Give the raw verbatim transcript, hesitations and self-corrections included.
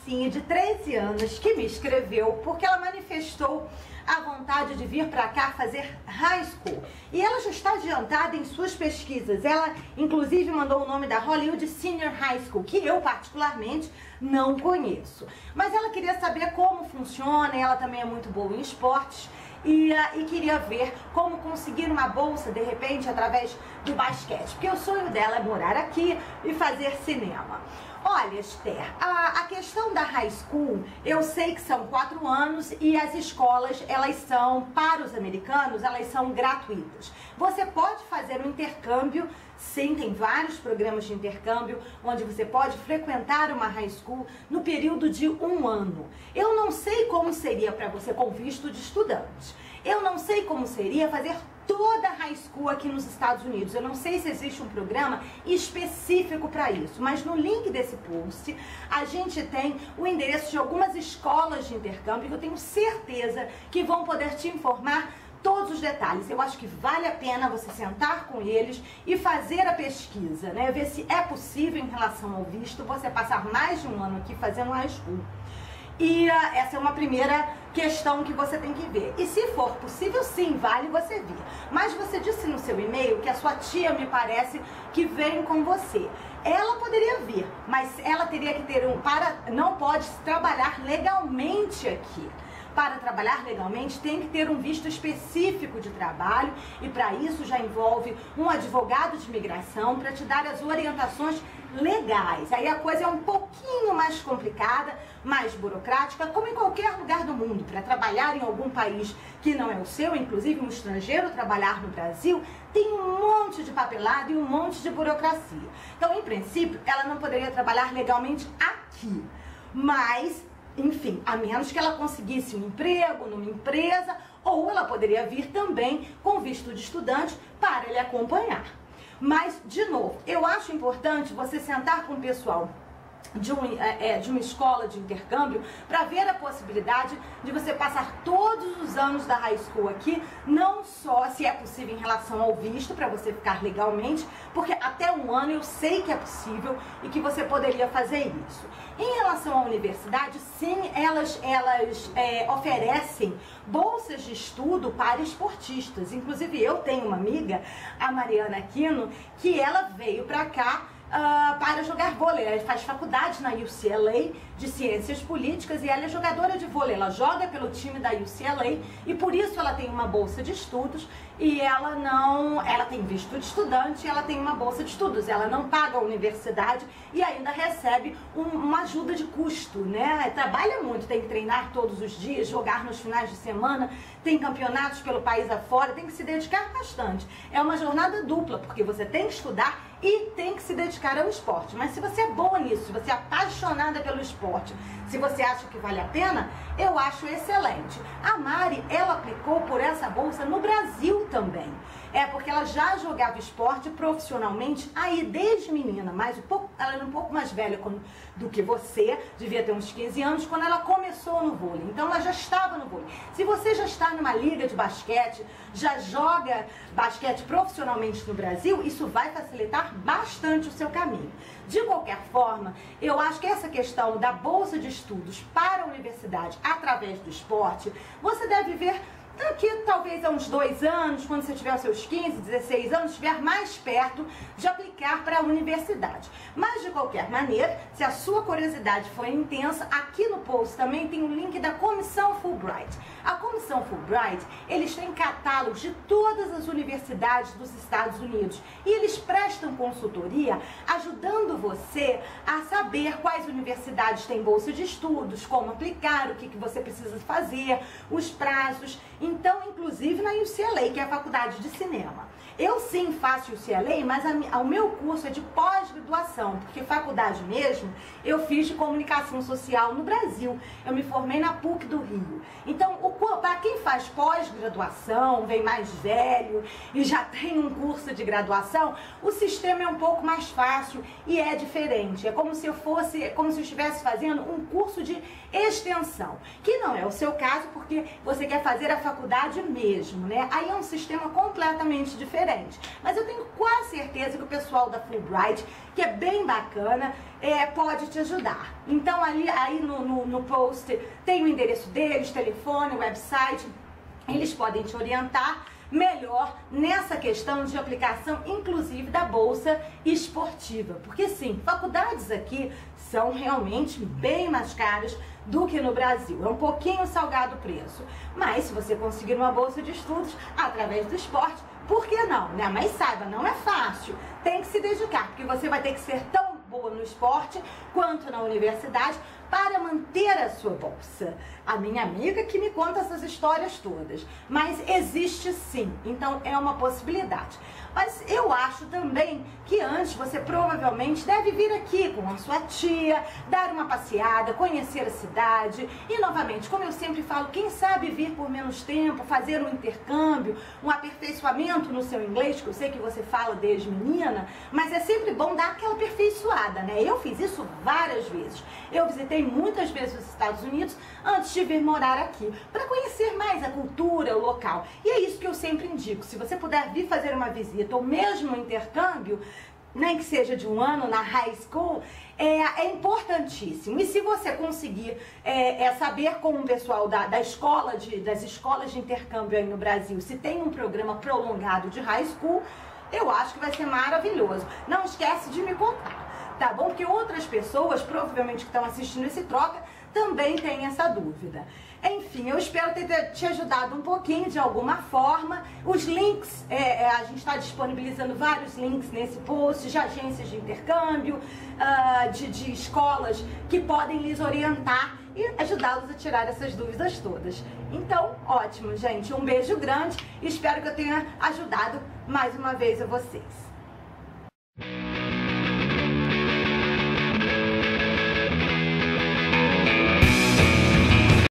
mocinha de treze anos que me escreveu porque ela manifestou a vontade de vir para cá fazer high school. E ela já está adiantada em suas pesquisas. Ela, inclusive, mandou o nome da Hollywood Senior High School, que eu, particularmente, não conheço. Mas ela queria saber como funciona, e ela também é muito boa em esportes. E, uh, e queria ver como conseguir uma bolsa, de repente, através do basquete. Porque o sonho dela é morar aqui e fazer cinema. Olha, Esther, a, a questão da high school, eu sei que são quatro anos e as escolas, elas são, para os americanos, elas são gratuitas. Você pode fazer um intercâmbio, sim, tem vários programas de intercâmbio, onde você pode frequentar uma high school no período de um ano. Eu não sei como seria para você com visto de estudante. Eu não sei como seria fazer toda a high school aqui nos Estados Unidos. Eu não sei se existe um programa específico para isso, mas no link desse post a gente tem o endereço de algumas escolas de intercâmbio que eu tenho certeza que vão poder te informar todos os detalhes. Eu acho que vale a pena você sentar com eles e fazer a pesquisa, né? Ver se é possível em relação ao visto você passar mais de um ano aqui fazendo high school. E uh, essa é uma primeira questão que você tem que ver. E se for possível, sim, vale você vir. Mas você disse no seu e-mail que a sua tia, me parece, que vem com você. Ela poderia vir, mas ela teria que ter um... para não pode trabalhar legalmente aqui. Para trabalhar legalmente tem que ter um visto específico de trabalho e para isso já envolve um advogado de imigração para te dar as orientações legais. Aí a coisa é um pouquinho mais complicada, mais burocrática, como em qualquer lugar do mundo. Para trabalhar em algum país que não é o seu, inclusive um estrangeiro trabalhar no Brasil, tem um monte de papelada e um monte de burocracia. Então, em princípio, ela não poderia trabalhar legalmente aqui, mas... enfim, a menos que ela conseguisse um emprego numa empresa, ou ela poderia vir também com visto de estudante para ele acompanhar. Mas, de novo, eu acho importante você sentar com o pessoal de, um, é, de uma escola de intercâmbio para ver a possibilidade de você passar todos os anos da high school aqui, não só se é possível em relação ao visto para você ficar legalmente, porque até um ano eu sei que é possível e que você poderia fazer isso. Em relação à universidade, sim, elas, elas é, oferecem bolsas de estudo para esportistas. Inclusive eu tenho uma amiga, a Mariana Aquino, que ela veio para cá Uh, para jogar vôlei. Ela faz faculdade na U C L A de Ciências Políticas e ela é jogadora de vôlei. Ela joga pelo time da U C L A e por isso ela tem uma bolsa de estudos e ela não, ela tem visto de estudante e ela tem uma bolsa de estudos. Ela não paga a universidade e ainda recebe um, uma ajuda de custo, né? Trabalha muito, tem que treinar todos os dias, jogar nos finais de semana, tem campeonatos pelo país afora, tem que se dedicar bastante. É uma jornada dupla, porque você tem que estudar e tem que se dedicar ao esporte. Mas se você é boa nisso, se você é apaixonada pelo esporte, se você acha que vale a pena, eu acho excelente. A Mari, ela aplicou por essa bolsa no Brasil também. É porque ela já jogava esporte profissionalmente aí desde menina, mas um pouco, ela era um pouco mais velha do que você, devia ter uns quinze anos, quando ela começou no vôlei. Então ela já estava no vôlei. Se você já está numa liga de basquete, já joga basquete profissionalmente no Brasil, isso vai facilitar bastante o seu caminho. De qualquer forma, eu acho que essa questão da bolsa de estudos para a universidade através do esporte, você deve ver daqui talvez há uns dois anos, quando você tiver os seus quinze, dezesseis anos, estiver mais perto de aplicar para a universidade. Mas de qualquer maneira, se a sua curiosidade for intensa, aqui no post também tem o link da Comissão Fulbright. A Comissão Fulbright, eles têm catálogos de todas as universidades dos Estados Unidos e eles prestam consultoria ajudando você a saber quais universidades têm bolsa de estudos, como aplicar, o que, que você precisa fazer, os prazos. Então, inclusive na U C L A, que é a faculdade de cinema. Eu sim faço U C L A, mas a, a, o meu curso é de pós-graduação, porque faculdade mesmo eu fiz de comunicação social no Brasil. Eu me formei na P U C do Rio. Então, para quem faz pós-graduação, vem mais velho e já tem um curso de graduação, o sistema é um pouco mais fácil e é diferente. É como se eu fosse, como se eu estivesse fazendo um curso de extensão, que não é o seu caso, porque você quer fazer a faculdade faculdade mesmo, né? Aí é um sistema completamente diferente. Mas eu tenho quase certeza que o pessoal da Fulbright, que é bem bacana, é, pode te ajudar. Então ali aí no, no, no post tem o endereço deles, telefone, website, eles podem te orientar melhor nessa questão de aplicação, inclusive da bolsa esportiva. Porque sim, faculdades aqui são realmente bem mais caras do que no Brasil. É um pouquinho salgado o preço. Mas se você conseguir uma bolsa de estudos através do esporte, por que não, né? Mas saiba, não é fácil. Tem que se dedicar, porque você vai ter que ser tão boa no esporte quanto na universidade para manter a sua bolsa. A minha amiga que me conta essas histórias todas. Mas existe sim, então é uma possibilidade. Mas eu acho também que antes você provavelmente deve vir aqui com a sua tia, dar uma passeada, conhecer a cidade e novamente, como eu sempre falo, quem sabe vir por menos tempo, fazer um intercâmbio, um aperfeiçoamento no seu inglês, que eu sei que você fala desde menina, mas é sempre bom dar aquela aperfeiçoada, né? Eu fiz isso várias vezes. Eu visitei muitas vezes os Estados Unidos antes de vir morar aqui, para conhecer mais a cultura, o local. E é isso que eu sempre indico. Se você puder vir fazer uma visita ou mesmo um intercâmbio, nem que seja de um ano na high school, é, é importantíssimo. E se você conseguir é, é saber com o pessoal da, da escola de, das escolas de intercâmbio aí no Brasil, se tem um programa prolongado de high school, eu acho que vai ser maravilhoso. Não esquece de me contar, tá bom? Porque outras pessoas, provavelmente que estão assistindo esse troca, também têm essa dúvida. Enfim, eu espero ter te ajudado um pouquinho de alguma forma. Os links, é, a gente está disponibilizando vários links nesse post de agências de intercâmbio, uh, de, de escolas que podem lhes orientar e ajudá-los a tirar essas dúvidas todas. Então, ótimo, gente. Um beijo grande e espero que eu tenha ajudado mais uma vez a vocês.